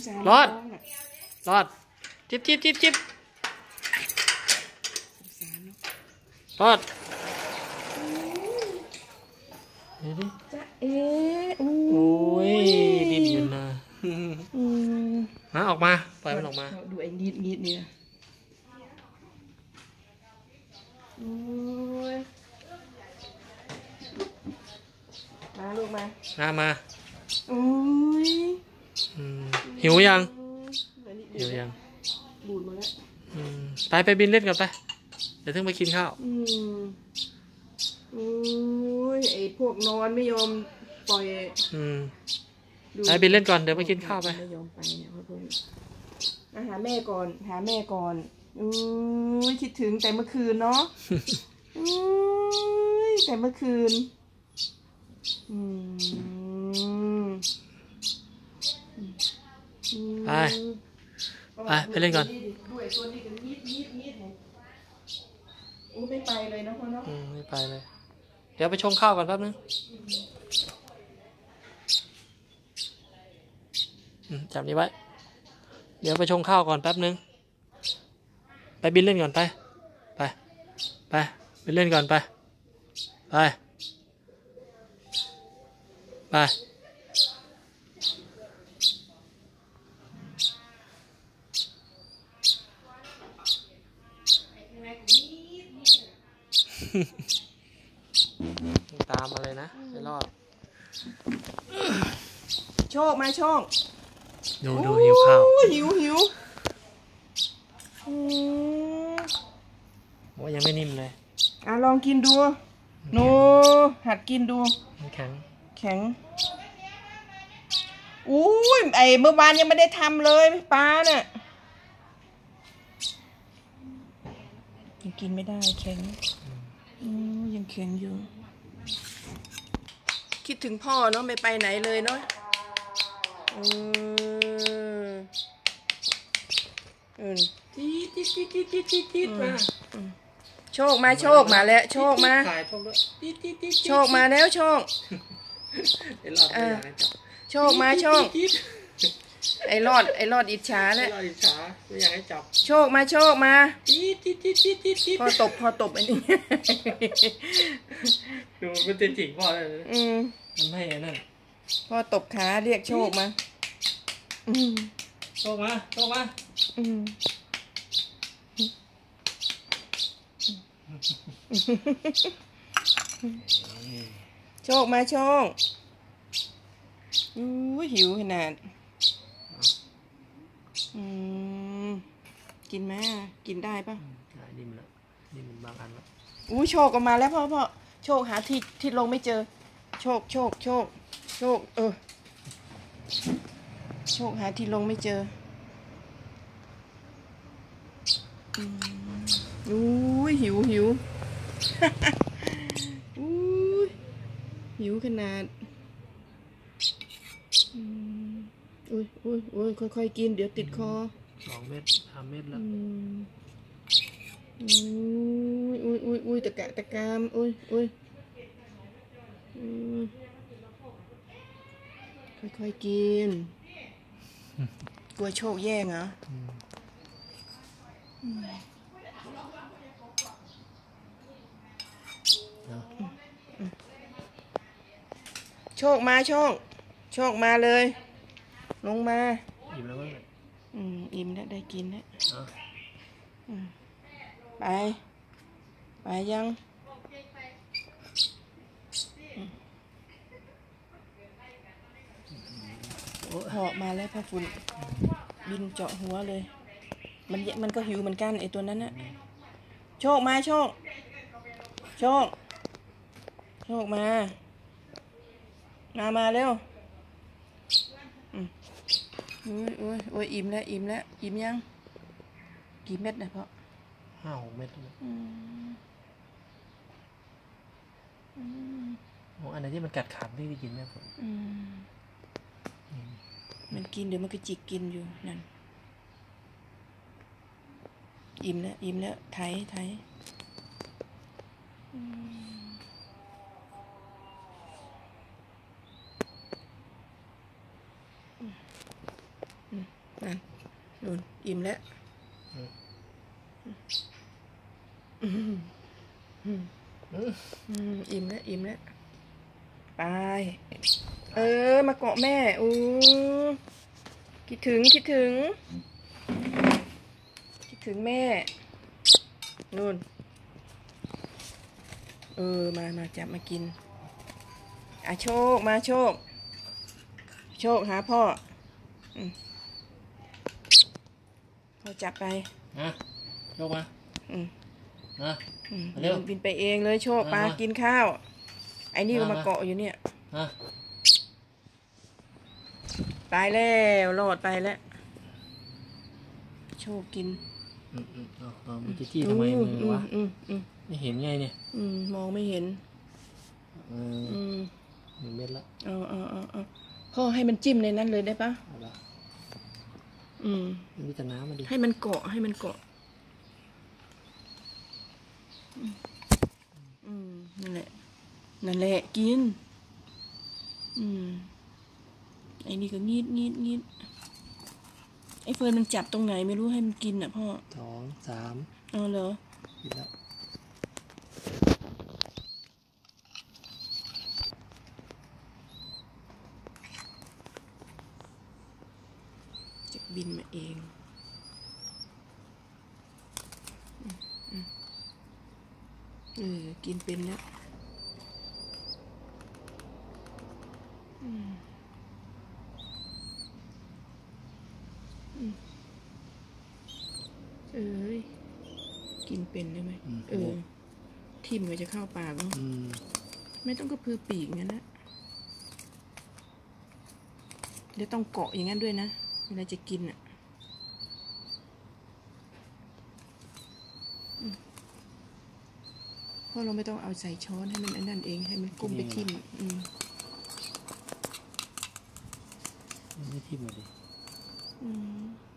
รอดรอดจิ๊บจิ๊บจิ๊บจิ๊บรอดเดี๋ยวดิจะโอ้ยดิ้นอยู่นะมาออกมาปล่อยมันออกมาดูไอ้นิดเนี่ยโอ้ยมาลูกมามาโอ้ยหิวยังหิวยังบูดมาแล้วไปบินเล่นกันไปเดี๋ยวถึงไปกินข้าวโอ้ยไอ้พวกนอนไม่ยอมปล่อยไปบินเล่นก่อนเดี๋ยวไปกินข้าวไปไม่ยอมไปเนี่ยพ่อพุ่งหาแม่ก่อนคิดถึงแต่เมื่อคืนเนาะแต่เมื่อคืนไปเล่นก่อนด้วยตัวนี้กันนิดไม่ไปเลยนะพ่อเนาะไม่ไปเลยเดี๋ยวไปชงข้าวก่อนแป๊บนึงจับนี้ไว้เดี๋ยวไปชงข้าวก่อนแป๊บนึงไปบินเล่นก่อนไปเล่นก่อนไปตามมาเลยนะไม่รอดโชคมาโชคดูหิวข้าวหิวว่ายังไม่นิ่มเลยลองกินดูโนหัดกินดูแข็งอุ้ยไอเมื่อวานยังไม่ได้ทำเลยปลาเนี่ยยังกินไม่ได้แข็งยังแข็งอยู่คิดถึงพ่อเนาะไม่ไปไหนเลยเนาะจี๊ดมาโชคมาแล้วโชคมาแล้วโชคโชคมาโชคไอ้รอดอิจฉาแล้วไม่อยากให้จับโชคมาพอตบอันนี้ดูมันจะจิกพ่อเลยมันไม่นั่นพ่อตบขาเรียกโชคมาโชคมาโชคมาโชคหิวขนาดกินไหมกินได้ปะได้นิ่มแล้วนิ่มบางอันแล้วโชคออกมาแล้วพ่อโชคหาที่ลงไม่เจอโชคโชคหาที่ลงไม่เจอหิวหิวขนาดค่อยๆกินเดี๋ยวติดคอ 2 เม็ด 3 เม็ดแล้วตะกามค่อยๆกินกลัวโชคแย่งเหรอโชคมาเลยลงมาอิ่มแล้วมั้งเนี่ยอิ่มแล้วได้กินแล้วไปยังเหาะมาแล้วพ่อฝุ่นบินเจาะหัวเลยมันก็หิวเหมือนกันไอตัวนั้นน่ะโชคมาโชคมาเร็วอิ่มแล้วอิ่มยังกี่เม็ดนะพ่อ 5-6 เม็ดอันไหนที่มันกัดขาดที่กินได้ผมมันกินเดี๋ยวมันก็จิกกินอยู่นั่นอิ่มแล้วไถนั่นนู่นอิ่มแล้วอิ่มแล้วอิ่มแล้วไปมาเกาะแม่คิดถึงแม่นู่นมาจับมากินโชคมาโชคหาพ่อพ่อจับไปโชคมาเร็วบินไปเองเลยโชคปลากินข้าวไอ้นี่ก็มาเกาะอยู่เนี่ยตายแล้วรอดไปแล้วโชคกินมันจะจี้ทำไมมือวะไม่เห็นไงเนี่ยมองไม่เห็น 1 เม็ดละพ่อให้มันจิ้มในนั้นเลยได้ปะมีแต่น้ำมาดิให้มันเกาะนั่นแหละกินไอ้นี่ก็งีดไอ้เฟิร์นมันจับตรงไหนไม่รู้ให้มันกินอ่ะพ่อ 2 3 เหรอกินแล้วจะบินมาเองกินเป็นแล้วกินเป็นได้ไหมทิ่มก็จะเข้าปากเนาะไม่ต้องกระพือปีกงั้นนะเดี๋ยวต้องเกาะอย่างนั้นด้วยนะเวลาจะกินอ่ะเพราะเราไม่ต้องเอาใส่ช้อนให้มันอันนั้นเองให้มันก้มไปทิ่มไม่ทิ่มเลย